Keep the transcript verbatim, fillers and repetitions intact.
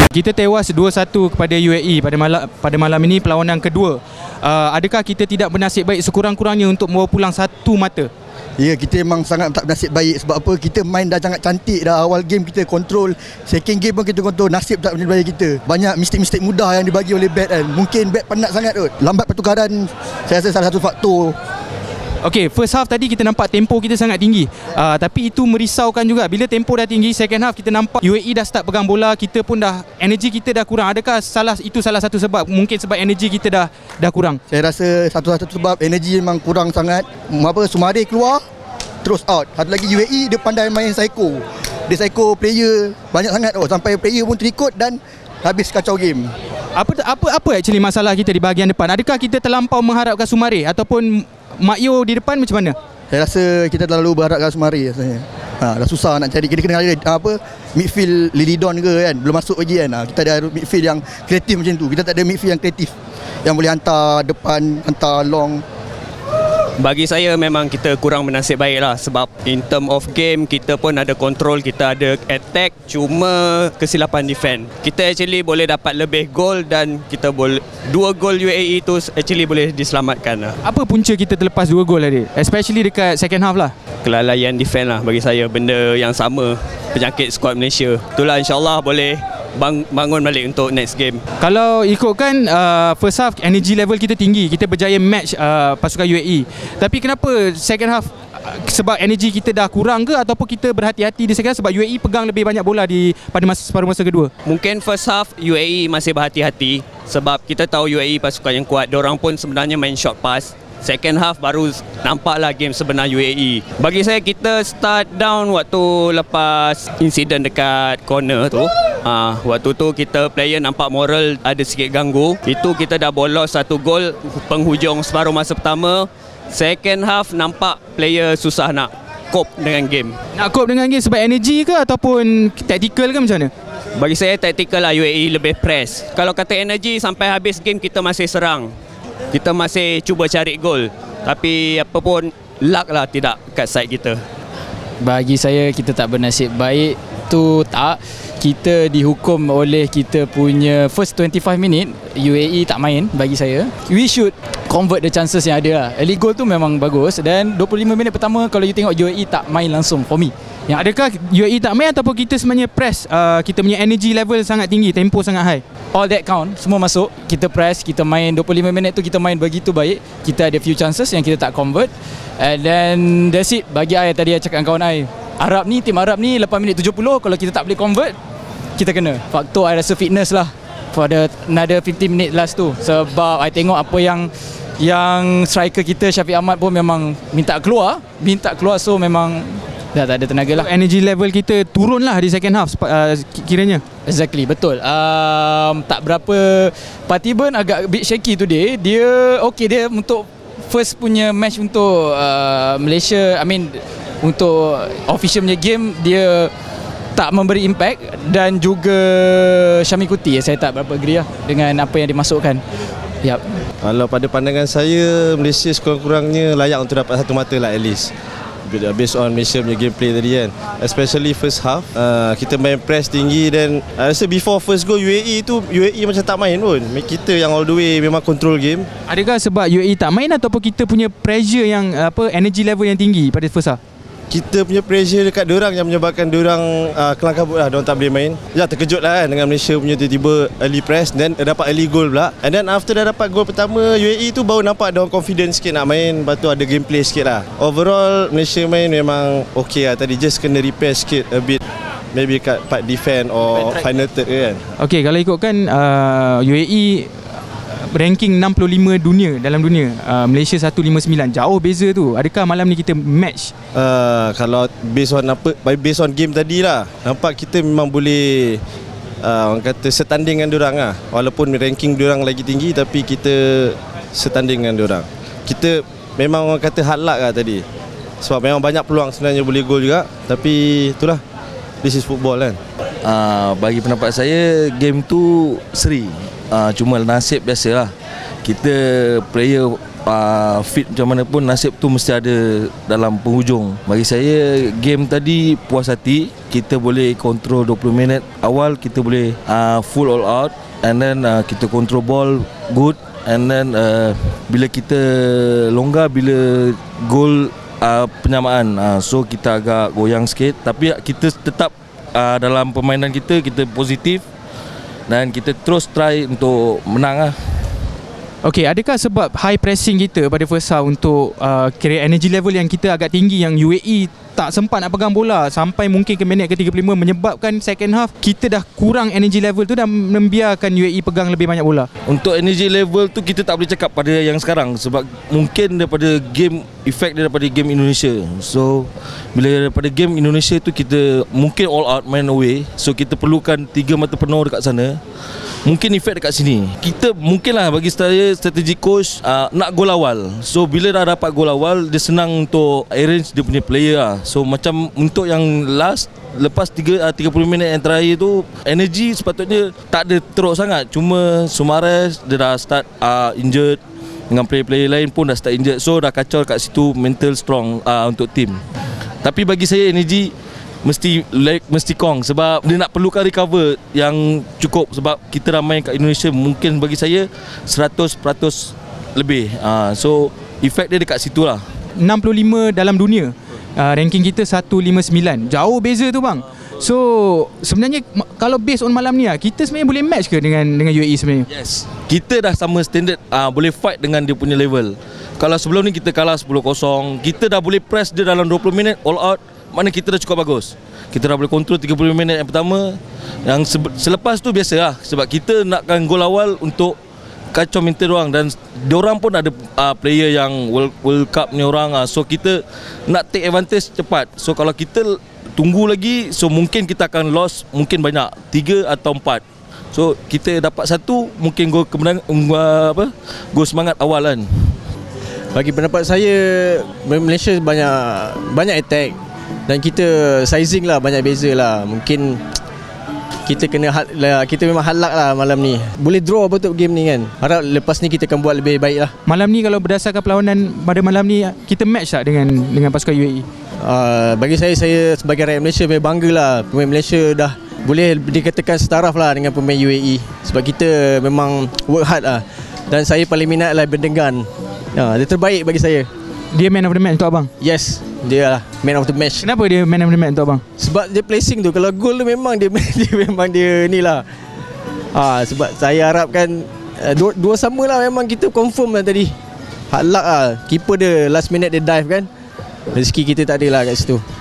Kita tewas dua satu kepada U A E pada malam pada malam ini, perlawanan kedua. Uh, adakah kita tidak bernasib baik sekurang-kurangnya untuk membawa pulang satu mata? Ya, kita memang sangat tak bernasib baik. Sebab apa? Kita main dah sangat cantik dah. Awal game kita kontrol, second game pun kita kontrol. Nasib tak bernasib baik kita. Banyak mistik-mistik mudah yang dibagi oleh bat kan. Mungkin bat penat sangat kot. Lambat pertukaran, saya rasa salah satu faktor. Okey, first half tadi kita nampak tempo kita sangat tinggi. Uh, tapi itu merisaukan juga. Bila tempo dah tinggi, second half kita nampak U A E dah start pegang bola, kita pun dah, energi kita dah kurang. Adakah salah itu salah satu sebab? Mungkin sebab energi kita dah dah kurang. Saya rasa satu-satu sebab energi memang kurang sangat. Apa, Sumare keluar, terus out. Satu lagi U A E, dia pandai main psycho. Dia psycho player banyak sangat oh, sampai player pun terikut dan habis kacau game. Apa apa apa actually masalah kita di bahagian depan? Adakah kita terlampau mengharapkan Sumare ataupun Makyo di depan macam mana? Saya rasa kita terlalu berharapkan Sumare rasanya. Ha, dah susah nak cari. Kita kena ada apa, midfield Lilidon ke kan, belum masuk lagi kan. Ha, kita ada midfield yang kreatif macam tu. Kita tak ada midfield yang kreatif yang boleh hantar depan, hantar long. Bagi saya memang kita kurang bernasib baik lah. Sebab in term of game, kita pun ada control, kita ada attack, cuma kesilapan defend. Kita actually boleh dapat lebih gol dan kita boleh, dua gol U A E itu actually boleh diselamatkan lah. Apa punca kita terlepas dua gol tadi? Especially dekat second half lah. Kelalaian defend lah bagi saya, benda yang sama penyakit skuad Malaysia. Itulah insyaAllah boleh bang, bangun balik untuk next game. Kalau ikutkan uh, first half energy level kita tinggi, kita berjaya match uh, pasukan U A E. Tapi kenapa second half, uh, sebab energy kita dah kurang ke ataupun kita berhati-hati di second half sebab U A E pegang lebih banyak bola di pada masa separuh masa kedua? Mungkin first half U A E masih berhati-hati sebab kita tahu U A E pasukan yang kuat. Diorang pun sebenarnya main short pass. Second half baru nampaklah game sebenar U A E. Bagi saya kita start down waktu lepas insiden dekat corner tu. Ha, waktu tu kita player nampak moral ada sikit ganggu. Itu kita dah bolos satu gol penghujung separuh masa pertama. Second half nampak player susah nak cope dengan game. Nak cope dengan game sebab energy ke ataupun tactical ke macam mana? Bagi saya tactical lah, U A E lebih press. Kalau kata energy, sampai habis game kita masih serang. Kita masih cuba cari gol. Tapi apa pun luck lah tidak kat side kita. Bagi saya kita tak bernasib baik tu tak. Kita dihukum oleh kita punya first twenty-five minit U A E tak main. Bagi saya we should convert the chances yang ada lah. Early goal tu memang bagus. Dan dua puluh lima minit pertama kalau you tengok U A E tak main langsung for me. Yang adakah U A E tak main ataupun kita sebenarnya press, uh, kita punya energy level sangat tinggi, tempo sangat high? All that count, semua masuk. Kita press, kita main dua puluh lima minit tu kita main begitu baik. Kita ada few chances yang kita tak convert. And then that's it. Bagi I tadi I cakap dengan kawan I, Arab ni, tim Arab ni lepas minit tujuh puluh kalau kita tak boleh convert, kita kena. Faktor I rasa fitness lah for the another fifteen minute last tu. Sebab I tengok apa yang yang striker kita Syafiq Ahmad pun memang minta keluar, minta keluar so memang dah tak ada tenaga lah. Energy level kita turun lah di second half uh, kiranya. Exactly, betul. Um, tak berapa, Partiban agak bit shaky today. Dia okay, dia untuk first punya match untuk uh, Malaysia, I mean untuk official punya game, dia tak memberi impact. Dan juga Syami Kuti, saya tak berapa agree lah dengan apa yang dimasukkan. Yep. Kalau pada pandangan saya, Malaysia sekurang-kurangnya layak untuk dapat satu mata lah at least, based on Malaysia punya gameplay tadi kan. Especially first half, uh, kita main press tinggi. Dan I rasa before first goal U A E tu, U A E macam tak main pun. Kita yang all the way memang control game. Adakah sebab U A E tak main ataupun kita punya pressure yang apa, energy level yang tinggi pada first half? Kita punya pressure dekat diorang yang menyebabkan diorang uh, kelang kabut lah, diorang tak boleh main. Ya, terkejut lah kan dengan Malaysia punya tiba-tiba early press, then dapat early goal pula. And then after dah dapat goal pertama, U A E tu baru nampak diorang confident sikit nak main. Lepas tu ada gameplay sikit lah. Overall Malaysia main memang okay lah. Tadi just kena repair sikit a bit, maybe kat part defend or final third kan. Okay, kalau ikutkan uh, U A E ranking enam puluh lima dunia dalam dunia, uh, Malaysia seratus lima puluh sembilan, jauh beza tu. Adakah malam ni kita match? Uh, kalau based on apa, based on game tadi lah, nampak kita memang boleh uh, orang kata setanding dengan diorang lah. Walaupun ranking diorang lagi tinggi, tapi kita setanding dengan diorang. Kita memang orang kata hard luck lah tadi. Sebab memang banyak peluang sebenarnya boleh gol juga. Tapi itulah, this is football kan. Uh, bagi pendapat saya, game tu seri. Uh, cuma nasib biasalah. Kita player uh, fit macam mana pun, nasib tu mesti ada dalam penghujung. Bagi saya game tadi puas hati. Kita boleh control dua puluh minit awal, kita boleh uh, full all out, and then uh, kita control ball good, and then uh, bila kita longgar, bila gol uh, penyamaan, uh, so kita agak goyang sikit. Tapi kita tetap uh, dalam permainan kita, kita positif dan kita terus try untuk menang lah. Okey, adakah sebab high pressing kita pada first half untuk uh, kira energy level yang kita agak tinggi, yang U A E tak sempat nak pegang bola sampai mungkin ke minit ke tiga puluh lima, menyebabkan second half kita dah kurang energy level tu dan membiarkan U A E pegang lebih banyak bola? Untuk energy level tu kita tak boleh cakap pada yang sekarang, sebab mungkin daripada game, efek daripada game Indonesia. So bila daripada game Indonesia tu kita mungkin all out main away, so kita perlukan tiga mata penuh dekat sana. Mungkin efek dekat sini. Kita mungkinlah, bagi saya strategi coach uh, nak gol awal. So bila dah dapat gol awal, dia senang untuk arrange dia punya player lah. So macam untuk yang last, lepas tiga, uh, tiga puluh minit yang terakhir tu, energy sepatutnya tak ada teruk sangat. Cuma Sumares dia dah start uh, injured, dengan player-player lain pun dah start injured. So dah kacau kat situ mental strong uh, untuk team. Tapi bagi saya energy mesti leg, mesti kong, sebab dia nak perlukan recover yang cukup, sebab kita dah main kat Indonesia mungkin bagi saya seratus peratus lebih. uh, So efek dia dekat situ lah. enam puluh lima dalam dunia, uh, ranking kita seratus lima puluh sembilan. Jauh beza tu bang. So sebenarnya kalau based on malam ni lah, kita sebenarnya boleh match ke dengan dengan U A E sebenarnya? Yes, kita dah sama standard, uh, boleh fight dengan dia punya level. Kalau sebelum ni kita kalah sepuluh kosong, kita dah boleh press dia dalam dua puluh minit all out, mana kita dah cukup bagus. Kita dah boleh kontrol tiga puluh minit yang pertama. Yang selepas tu biasalah, sebab kita nakkan gol awal untuk kacau mental orang, dan diorang pun ada uh, player yang World, World Cup ni orang, uh, so kita nak take advantage cepat. So kalau kita tunggu lagi, so mungkin kita akan loss mungkin banyak, tiga atau empat. So kita dapat satu, mungkin gol kemenangan, uh, apa, gol semangat awal kan. Bagi pendapat saya, Malaysia banyak banyak attack, dan kita sizing lah banyak beza lah. Mungkin kita kena lah, kita memang halak lah malam ni. Boleh draw betul game ni kan. Harap lepas ni kita akan buat lebih baik lah. Malam ni kalau berdasarkan perlawanan pada malam ni, kita match tak dengan dengan pasukan U A E? Uh, bagi saya, saya sebagai rakyat Malaysia memang bangga lah. Pemain Malaysia dah boleh dikatakan setaraf lah dengan pemain U A E, sebab kita memang work hard lah. Dan saya paling minat lah Bendengan. uh, Dia terbaik bagi saya. Dia man of the match untuk abang? Yes, dia lah man of the match. Kenapa dia man of the match untuk abang? Sebab dia placing tu, kalau goal tu memang dia, dia memang dia ni lah. ha, Sebab saya harapkan uh, dua, dua sama lah, memang kita confirm lah tadi. Hard luck lah, keeper dia last minute dia dive kan. Rezeki kita tak ada lah kat situ.